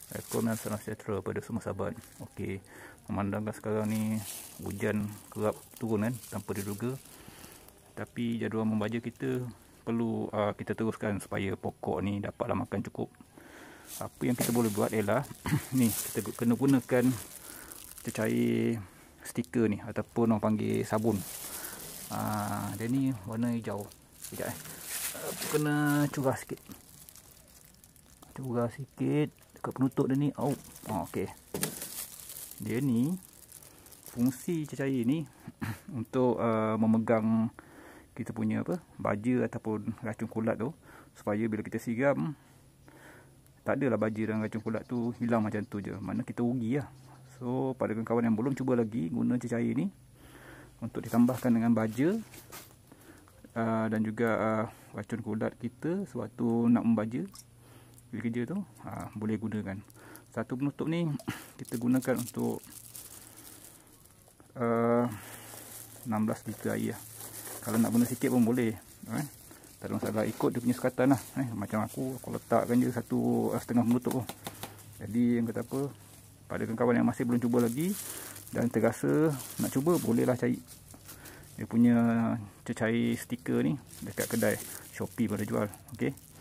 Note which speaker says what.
Speaker 1: Assalamualaikum dan salam sejahtera pada semua sahabat. Okey, memandangkan sekarang ni hujan kerap turun kan tanpa diduga. Tapi jadual membaja kita perlu kita teruskan supaya pokok ni dapatlah makan cukup. Apa yang kita boleh buat ialah ni, kita kena gunakan cecair stiker ni ataupun orang panggil sabun. Dia ni warna hijau. Sekejap aku kena curah sikit. Curah sikit dekat penutup dia ni. Okey. Dia ni fungsi cecair ni untuk memegang kita punya baja ataupun racun kulat tu, supaya bila kita siram tak adalah baja dan racun kulat tu hilang macam tu je. Mana kita rugi lah. So pada kawan-kawan yang belum cuba lagi guna cecair ni untuk ditambahkan dengan baja dan juga racun kulat kita sewaktu nak membaja bila kerja tu, boleh gunakan. Satu penutup ni kita gunakan untuk 16 liter air lah. Kalau nak guna sikit pun boleh, tak ada masalah, ikut dia punya sekatan lah. Macam aku letakkan je 1,5 penutup pun. Jadi yang kata apa, pada kawan-kawan yang masih belum cuba lagi dan terasa nak cuba, bolehlah cari dia punya cecair stiker ni dekat kedai Shopee pada jual. Okey.